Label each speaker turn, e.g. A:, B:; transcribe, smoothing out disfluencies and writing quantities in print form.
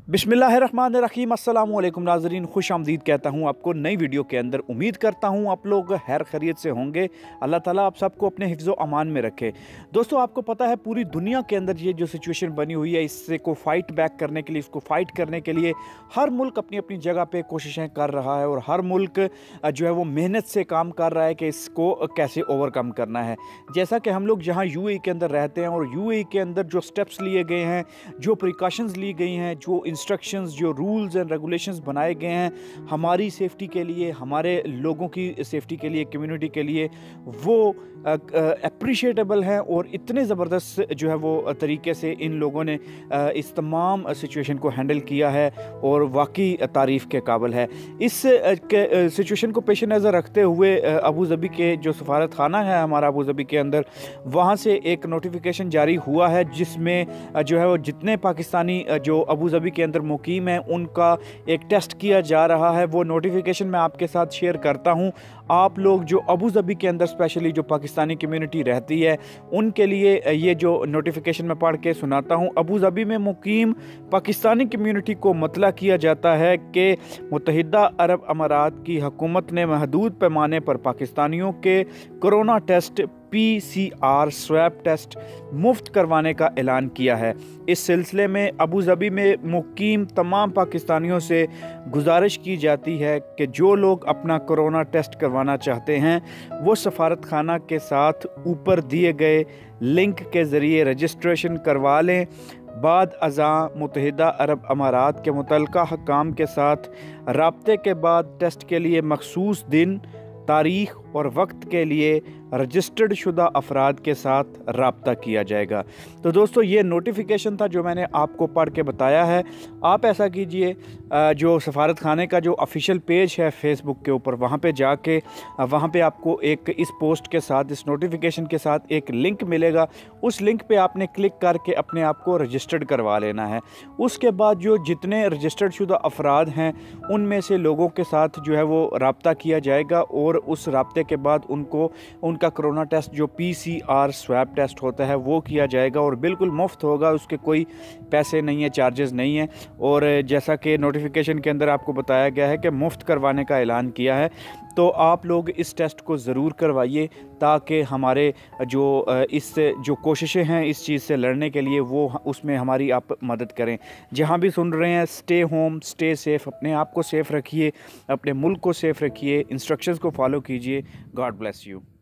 A: बिस्मिल्लाहिर्रहमानिर्रहीम अस्सलाम वालेकुम नाज़रीन, खुश आमदीद कहता हूँ आपको नई वीडियो के अंदर। उम्मीद करता हूँ आप लोग खैर खैरियत से होंगे। अल्लाह ताला आप सबको अपने हिफ्ज़ो अमान में रखे। दोस्तों, आपको पता है पूरी दुनिया के अंदर ये जो सिचुएशन बनी हुई है, इससे को फ़ाइट बैक करने के लिए, इसको फ़ाइट करने के लिए हर मुल्क अपनी अपनी जगह पर कोशिशें कर रहा है और हर मुल्क जो है वो मेहनत से काम कर रहा है कि इसको कैसे ओवरकम करना है। जैसा कि हम लोग जहाँ UAE के अंदर रहते हैं और UAE के अंदर जो स्टेप्स लिए गए हैं, जो प्रिकॉशंस ली गई हैं, जो इंस्ट्रक्शंस, जो रूल्स एंड रेगुलेशंस बनाए गए हैं हमारी सेफ़्टी के लिए, हमारे लोगों की सेफ़्टी के लिए, कम्युनिटी के लिए, वो अप्रिशिएटेबल हैं और इतने ज़बरदस्त जो है वो तरीके से इन लोगों ने इस तमाम सिचुएशन को हैंडल किया है और वाकई तारीफ़ के काबिल है। इस सिचुएशन को पेश नज़र रखते हुए अबू धाबी के जो सफारत खाना है हमारा अबू धाबी के अंदर, वहाँ से एक नोटिफिकेशन जारी हुआ है जिसमें जो है वो जितने पाकिस्तानी जो अबू धाबी के अंदर मुकीम हैं उनका एक टेस्ट किया जा रहा है। वो नोटिफिकेशन मैं आपके साथ शेयर करता हूँ। आप लोग जो अबू धाबी के अंदर स्पेशली जो पाकिस्तानी कम्युनिटी रहती है उनके लिए ये जो नोटिफिकेशन मैं पढ़ के सुनाता हूँ। अबू धाबी में मुकीम पाकिस्तानी कम्युनिटी को मतला किया जाता है कि मुत्तहिदा अरब अमारात की हुकूमत ने महदूद पैमाने पर पाकिस्तानियों के corona test PCR swab test मुफ्त करवाने का ऐलान किया है। इस सिलसिले में अबू धाबी में मुकीम तमाम पाकिस्तानियों से गुजारिश की जाती है कि जो लोग अपना कोरोना टेस्ट करवाना चाहते हैं वो सफारत खाना के साथ ऊपर दिए गए लिंक के ज़रिए रजिस्ट्रेशन करवा लें। बाद अज़ा मुत्तहिदा अरब अमारात के मुतल्लिका हकाम के साथ राब्ते के बाद टेस्ट के लिए मखसूस दिन, तारीख़ और वक्त के लिए रजिस्टर्ड शुदा अफराद के साथ रब्ता किया जाएगा। तो दोस्तों, ये नोटिफिकेशन था जो मैंने आपको पढ़ के बताया है। आप ऐसा कीजिए, जो सफारत खाने का जो ऑफिशियल पेज है फेसबुक के ऊपर, वहाँ पे जाके वहाँ पे आपको एक इस पोस्ट के साथ, इस नोटिफिकेशन के साथ एक लिंक मिलेगा। उस लिंक पे आपने क्लिक करके अपने आप को रजिस्टर्ड करवा लेना है। उसके बाद जो जितने रजिस्टर्ड शुदा अफराद हैं उनमें से लोगों के साथ जो है वो रब्ता किया जाएगा और उस रब्ते के बाद उनका कोरोना टेस्ट जो PCR स्वैब टेस्ट होता है वो किया जाएगा और बिल्कुल मुफ्त होगा। उसके कोई पैसे नहीं है, चार्जेस नहीं है। और जैसा कि नोटिफिकेशन के अंदर आपको बताया गया है कि मुफ्त करवाने का ऐलान किया है, तो आप लोग इस टेस्ट को ज़रूर करवाइए ताकि हमारे जो कोशिशें हैं इस चीज़ से लड़ने के लिए वो उसमें हमारी आप मदद करें। जहाँ भी सुन रहे हैं, स्टे होम, स्टे सेफ़, अपने आप को सेफ़ रखिए, अपने मुल्क को सेफ़ रखिए, इंस्ट्रक्शंस को फॉलो कीजिए। God bless you.